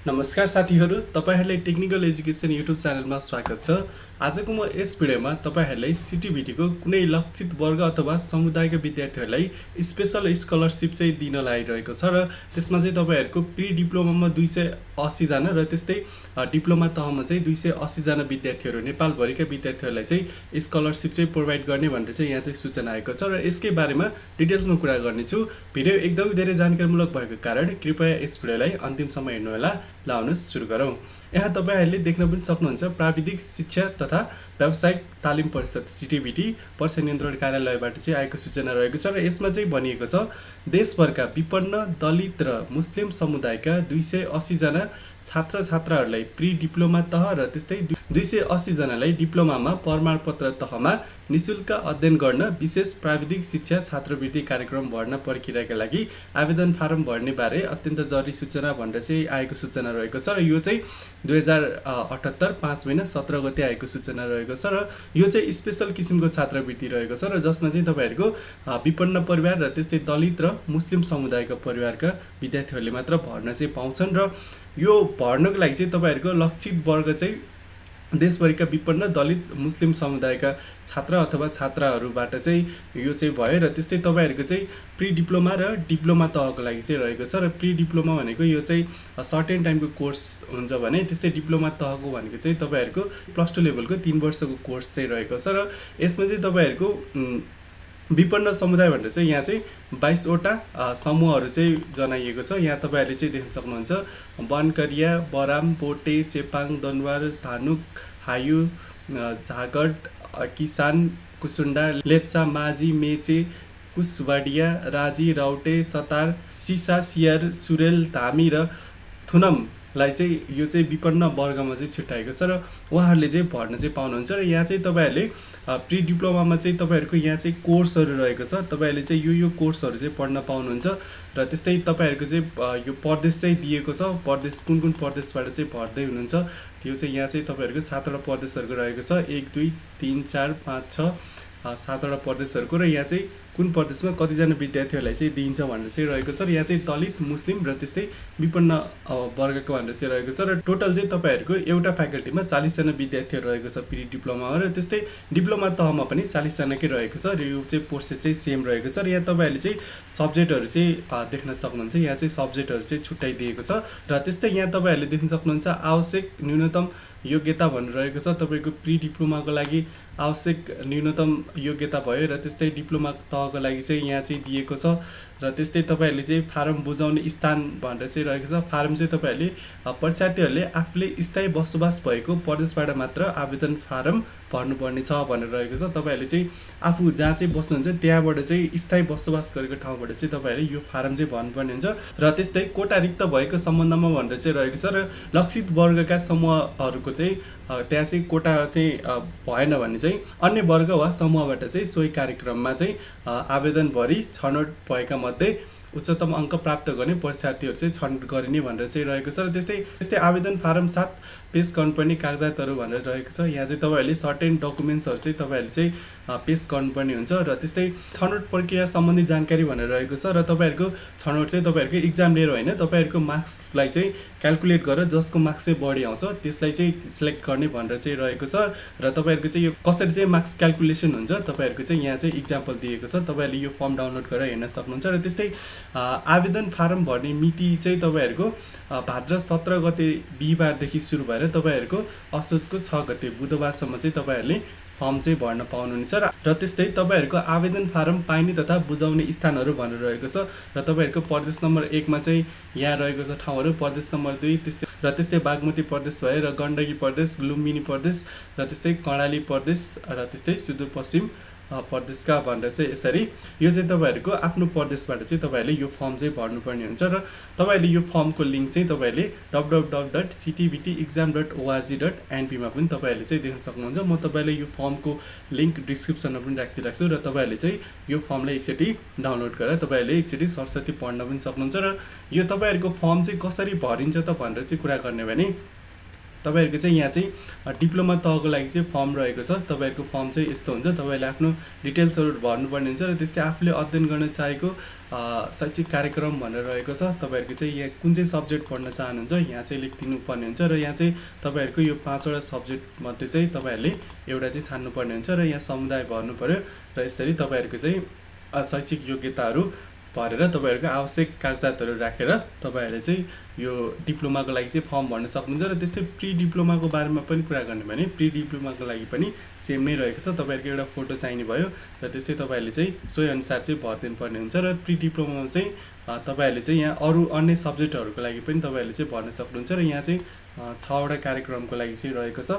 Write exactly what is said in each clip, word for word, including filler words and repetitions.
नमस्कार साथीहरु, तपाईहरुलाई टेक्निकल एजुकेसन युट्युब च्यानलमा स्वागत छ। आजको म यस भिडियोमा तपाईहरुलाई सीटीईभीटी को कुनै लक्षित वर्ग अथवा समुदायका विद्यार्थीहरुलाई स्पेशल स्कलरशिप चाहिँ दिन लागिरहेको छ र त्यसमा चाहिँ तपाईहरुको प्री डिप्लोमामा दुई सय अस्सी जना र त्यस्तै डिप्लोमा तहमा चाहिँ दुई सय अस्सी जना विद्यार्थीहरु नेपाल भरिका विद्यार्थीहरुलाई चाहिँ स्कलरशिप चाहिँ प्रोवाइड गर्ने भनेर चाहिँ यहाँ चाहिँ सूचना आएको छ र यसकै बारेमा डिटेल्समा कुरा गर्ने छु। भिडियो एकदमै धेरै जानकारीमूलक भएको कारण कृपया यस भिडियोलाई अन्तिमसम्म हेर्नु होला। लाउनुस् सुरु गरौँ। यहाँ तपाईहरुले देख्न पनि सक्नुहुन्छ प्राविधिक शिक्षा तथा व्यावसायिक तालिम परिषद सीटीईभीटी परीक्षा नियन्त्रण कार्यालयबाट चाहिँ आएको सूचना रहेको छ र यसमा चाहिँ भनिएको छ देशभरका विपन्न दलित र मुस्लिम समुदायका दुई सय अस्सी जना छात्र छात्राहरूलाई प्री डिप्लोमा तह र त्यस्तै दुई सय अस्सी जनालाई डिप्लोमामा प्रमाणपत्र तहमा निशुल्क अध्ययन गर्न विशेष प्राविधिक शिक्षा छात्रवृत्ति कार्यक्रम भर्ना प्रक्रियाका लागि आवेदन फारम भर्ने बारे अत्यन्त जरुरी सूचना भनेर चाहिँ आएको सूचना रहेको छ र यो चाहिँ दुई हजार अठहत्तर पाँच महिना सत्र गते आएको सूचना रहेको छ र यो चाहिँ स्पेशल किसिमको छात्रवृत्ति रहेको छ र जसमा चाहिँ तपाईहरुको विपन्न परिवार र त्यस्तै दलित र मुस्लिम समुदायका परिवारका विद्यार्थीहरूले मात्र भर्न चाहिँ पाउँछन् र यो भर्नको लागि चाहिँ तपाईहरुको लक्षित वर्ग चाहिँ देशभरिका विपन्न दलित मुस्लिम समुदायका छात्र अथवा छात्राहरूबाट चाहिँ यो चाहिँ भयो र त्यस्तै तपाईहरुको चाहिँ प्री डिप्लोमा र डिप्लोमा तहको लागि चाहिँ रहेको छ र प्री डिप्लोमा भनेको यो चाहिँ सर्टेन टाइमको कोर्स हुन्छ भने त्यस्तै डिप्लोमा तहको भनेको चाहिँ तपाईहरुको प्लस टू लेभलको तीन वर्षको कोर्स चाहिँ रहेको छ र यसमा चाहिँ तपाईहरुको विपन्न समुदाय भनेर चाहिँ यहाँ चाहिँ बाइस वटा समूहहरू चाहिँ जनाइएको छ। यहाँ तपाईहरुले चाहिँ देख्न सक्नुहुन्छ बनकरिया, बराम, बोटे, चेपाङ, दनवार, धानुक, हायु, झागड, किसान, कुसुन्डा, लेप्चा, माझी, मेचे, कुसवाडिया, राजी, राउटे, सतार, सिसा, सियर, सुरेल, धामी र थुनम लाई चाहिँ यो चाहिँ विपन्न वर्गमा चाहिँ छुट्याएको छ र उहाँहरूले चाहिँ भर्न चाहिँ पाउनुहुन्छ र यहाँ चाहिँ तपाईहरुले प्री डिप्लोमामा चाहिँ तपाईहरुको यहाँ चाहिँ कोर्सहरू रहेको छ। तपाईहरुले चाहिँ यो यो कोर्सहरू चाहिँ पढ्न पाउनुहुन्छ र त्यस्तै तपाईहरुको चाहिँ यो प्रदेश चाहिँ दिएको छ। प्रदेश कुन कुन प्रदेशबाट चाहिँ भर्दै हुनुहुन्छ त्यो चाहिँ यहाँ चाहिँ तपाईहरुको सातवटा प्रदेशहरूको रहेको छ। एक दुई तीन चार पाँच छ सातवटा प्रदेशहरूको र यहाँ चाहिँ कुन प्रदेशमा कतिजना विद्यार्थीहरूलाई चाहिँ दिइन्छ भनेर चाहिँ रहेको छ र यहाँ चाहिँ दलित मुस्लिम र त्यस्तै विपन्न वर्गको भनेर चाहिँ रहेको छ र टोटल चाहिँ तपाईहरुको एउटा फ्याकल्टीमा चालीस जना विद्यार्थीहरू रहेको छ प्री डिप्लोमामा र त्यस्तै डिप्लोमा तहमा पनि चालीस जनाकै रहेको छ र यो चाहिँ प्रोसेस चाहिँ सेम रहेको छ र यहाँ तपाईहरुले चाहिँ सब्जेक्टहरू चाहिँ देख्न सक्नुहुन्छ। यहाँ चाहिँ सब्जेक्टहरू चाहिँ छुट्याइदिएको छ र त्यस्तै यहाँ तपाईहरुले देख्न सक्नुहुन्छ आवश्यक न्यूनतम योग्यता भनेर रहेको छ। तपाईको प्री डिप्लोमाको लागि आवश्यक न्यूनतम योग्यता भयो र त्यस्तै डिप्लोमा तहको लागि चाहिँ यहाँ चाहिँ दिएको छ र त्यस्तै तपाईहरुले चाहिँ फारम बुझाउने स्थान भनेर चाहिँ रहेको छ। फारम चाहिँ तपाईहरुले परीक्षार्थीहरूले आफूले स्थायी बसोबास भएको प्रदेशबाट मात्र आवेदन फारम भर्नुपर्ने छ भनेर रहेको छ। तपाईहरुले चाहिँ आफू जहाँ चाहिँ बस्नुहुन्छ त्यहाँबाट चाहिँ स्थायी बसोबास गरेको ठाउँबाट चाहिँ तपाईहरुले यो फारम चाहिँ भर्नुपर्ने हुन्छ र त्यस्तै कोटा रिक्त भएको सम्बन्धमा भनेर चाहिँ रहेको छ र लक्षित वर्गका समूहहरूको चाहिँ त्यहाँ चाहिँ कोटा चाहिँ भएन भने चाहिँ अन्य वर्ग वा समूहबाट चाहिँ सोही कार्यक्रममा चाहिँ आवेदन भरि छनौट भएका मध्ये उच्चतम अङ्क प्राप्त गर्ने परीक्षार्थीहरू चाहिँ छनौट गरिने भनेर चाहिँ रहेको छ र त्यस्तै त्यस्तै आवेदन फारम सात पेश गर्नुपर्ने कागजातहरू भनेर रहेको छ। यहाँ चाहिँ तपाईहरुले सर्टेन डकुमेन्ट्सहरू चाहिँ तपाईहरुले चाहिँ पेश गर्नुपर्ने हुन्छ र त्यस्तै छनौट प्रक्रिया सम्बन्धी जानकारी भनेर रहेको छ र तपाईहरुको छनौट चाहिँ तपाईहरुको इक्जाम लिएर होइन तपाईहरुको मार्क्सलाई चाहिँ क्याल्कुलेट गरेर जसको मार्क्स चाहिँ बढी आउँछ त्यसलाई चाहिँ सिलेक्ट गर्ने भनेर चाहिँ रहेको छ र तपाईहरुको चाहिँ यो कसरी चाहिँ मार्क्स क्याल्कुलेसन हुन्छ तपाईहरुको चाहिँ यहाँ चाहिँ इक्जाम्पल दिएको छ। तपाईहरुले यो फर्म डाउनलोड गरेर हेर्न सक्नुहुन्छ र त्यस्तै आवेदन फारम भर्ने मिति चाहिँ तपाईहरुको भाद्र सत्र गते बिहीबारदेखि सुरु भएर तपाईहरुको असोजको छ गते बुधबारसम्म चाहिँ तपाईहरुले फर्म चाहिँ भर्न पाउनुहुनेछ र त्यस्तै तपाईहरुको आवेदन फारम पाइने तथा बुझाउने स्थानहरू भनेर रहेको छ र तपाईहरुको प्रदेश नम्बर एक मा चाहिँ यहाँ रहेको छ ठाउँहरू, प्रदेश नम्बर दुई त्यस्तै र त्यस्तै बागमती प्रदेश भयो र गण्डकी प्रदेश, लुम्बिनी प्रदेश र त्यस्तै कर्णाली प्रदेश र त्यस्तै सुदूरपश्चिम प्रदेशका भनेर चाहिँ यसरी यो चाहिँ तपाईहरुको आफ्नो प्रदेशबाट चाहिँ तपाईहरुले यो फर्म चाहिँ भर्नुपर्ने हुन्छ र तपाईहरुले यो फर्मको लिंक चाहिँ तपाईहरुले W W W dot CTEVT exam dot org dot np मा पनि तपाईहरुले चाहिँ देख्न सक्नुहुन्छ। म तपाईहरुले यो फर्मको लिंक डिस्क्रिप्सनमा पनि राखिदिराख्छु र तपाईहरुले चाहिँ यो फर्मलाई एकचोटी डाउनलोड गरेर तपाईहरुले एकचोटी सरस्वती पढ्न पनि सक्नुहुन्छ र यो तपाईहरुको फर्म चाहिँ कसरी भरिन्छ त भनेर चाहिँ कुरा गर्ने भने तपाईहरुको चाहिँ यहाँ चाहिँ डिप्लोमा तहको लागि चाहिँ फर्म रहेको छ। तपाईहरुको फर्म चाहिँ यस्तो हुन्छ, तपाईले आफ्नो डिटेल्सहरु भर्नुपर्ने हुन्छ र त्यस्तै आफूले अध्ययन गर्न चाहेको शैक्षिक कार्यक्रम भनेर रहेको छ। तपाईहरुको चाहिँ यहाँ कुन चाहिँ सब्जेक्ट पढ्न चाहनुहुन्छ यहाँ चाहिँ लेखिदिनु पर्ने हुन्छ र यहाँ चाहिँ तपाईहरुको यो पाँचवटा सब्जेक्ट मध्ये चाहिँ तपाईहरुले एउटा चाहिँ छान्नु पर्ने हुन्छ र यहाँ समुदाय भर्नु पर्यो र यसरी तपाईहरुको चाहिँ शैक्षिक योग्यताहरु भरेर तपाईहरुको आवश्यक कागजातहरु राखेर तपाईहरुले चाहिँ यो डिप्लोमाको लागि चाहिँ फर्म भर्न सक्नुहुन्छ र त्यस्तै प्री डिप्लोमाको बारेमा पनि कुरा गर्ने भने प्री डिप्लोमाको लागि पनि सेम नै रहेको छ। तपाईहरुको एउटा फोटो चाहिने भयो र त्यस्तै तपाईहरुले चाहिँ सोही अनुसार चाहिँ भर्दिनु पर्ने हुन्छ र प्री डिप्लोमामा चाहिँ तपाईहरुले चाहिँ यहाँ अरु अन्य सब्जेक्टहरुको लागि पनि तपाईहरुले चाहिँ भर्न सक्नुहुन्छ र यहाँ चाहिँ छ वटा कार्यक्रमको लागि चाहिँ रहेको छ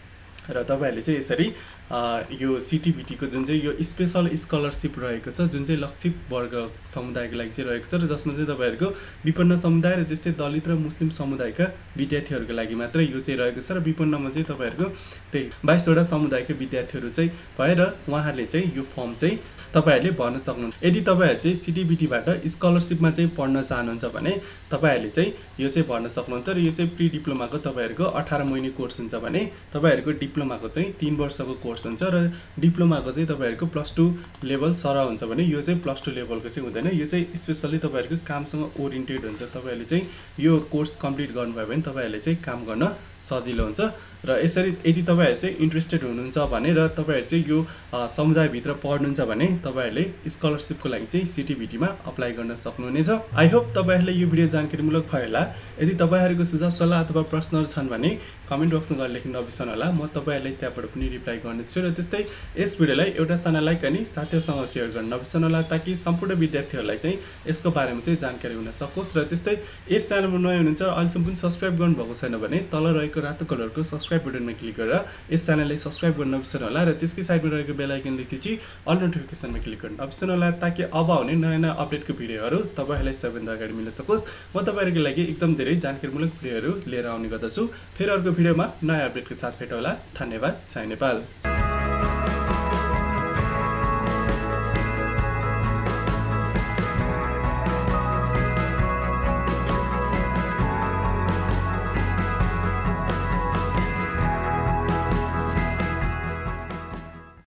र तपाईहरुले चाहिँ यसरी यो सीटीबीटी को जुन चाहिँ यो स्पेशल स्कलरशिप रहेको छ जुन चाहिँ लक्षित वर्ग समुदायको लागि चाहिँ रहेको छ र जसमा चाहिँ तपाईहरुको विपन्न समुदाय र त्यस्तै दलित र मुस्लिम समुदायका विद्यार्थीहरुको लागि मात्र यो चाहिँ रहेको छ र विपन्नमा चाहिँ तपाईहरुको त्यही बाइस वटा समुदायका विद्यार्थीहरु चाहिँ भएर उहाँहरूले चाहिँ यो फर्म चाहिँ तपाईहरुले भर्न सक्नुहुन्छ। यदि तपाईहरु चाहिँ सीटीबीटी बाट स्कलरशिपमा चाहिँ पढ्न चाहनुहुन्छ भने तपाईहरुले चाहिँ यो चाहिँ भर्न सक्नुहुन्छ र यो चाहिँ प्री डिप्लोमाको तपाईहरुको अठार महिने कोर्स हुन्छ भने तपाईहरुको डिप्लोमाको चाहिँ तीन वर्षको कोर्स हुन्छ र डिप्लोमाको चाहिँ तपाईहरुको प्लस टू लेभल सरह हुन्छ भने यो चाहिँ प्लस टू लेभलको चाहिँ हुँदैन। यो चाहिँ स्पेशली तपाईहरुको कामसँग ओरिएन्टेड हुन्छ। तपाईहरुले चाहिँ यो कोर्स कम्प्लिट गर्नुभयो भने तपाईहरुले चाहिँ काम गर्न सजिलो हुन्छ र यसरी यदि तपाईहरु चाहिँ इन्ट्रेस्टेड हुनुहुन्छ भने र तपाईहरु चाहिँ यो समुदाय भित्र पढ्नुहुन्छ भने तपाईहरुले स्कलरशिपको लागि चाहिँ सीटीबीटी मा अप्लाई गर्न सक्नुहुनेछ। आई होप तपाईहरुले यो भिडियो जानकारीमूलक भयो होला। यदि तपाईहरुको सुझाव सल्लाह अथवा प्रश्नहरु छन् भने कमेन्ट बक्समा गएर लेख्न नबिर्सनु होला। म तपाईहरुलाई त्यहाँबाट पनि रिप्लाई गर्नेछु र त्यस्तै यस भिडियोलाई एउटा सानो लाइक अनि साथीहरुसँग शेयर गर्न नबिर्सनु होला ताकि सम्पूर्ण विद्यार्थीहरुलाई चाहिँ यसको बारेमा चाहिँ जानकारी हुन सकोस्। र त्यस्तै यस च्यानलमा नयाँ हुनुहुन्छ अहिलेसम्म पनि सब्स्क्राइब गर्नुभएको छैन भने तल रहेको रातो कलरको सब्स्क्राइब बटनमा क्लिक गरेर यस च्यानललाई सब्स्क्राइब गर्न नबिर्सनु होला र त्यसकै साइडमा रहेको बेल आइकनले थिची अल नोटिफिकेसनमा क्लिक गर्न नबिर्सनु होला ताकि अब आउने नयाँ नयाँ अपडेटको भिडियोहरु तपाईहरुलाई सबैभन्दा अगाडि मिल्न सकोस्। म तपाईहरुको लागि एकदम धेरै जानकारीमूलक भिडियोहरु लिएर आउने गर्दछु। फेरि अर्को भिडियोमा नयाँ अपडेटको साथ भेटौँला। धन्यवाद। जय नेपाल।